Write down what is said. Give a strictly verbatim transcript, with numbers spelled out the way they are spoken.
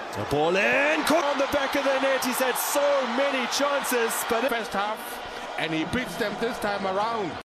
The ball in, caught on the back of the net. He's had so many chances, but First half, and he beats them this time around.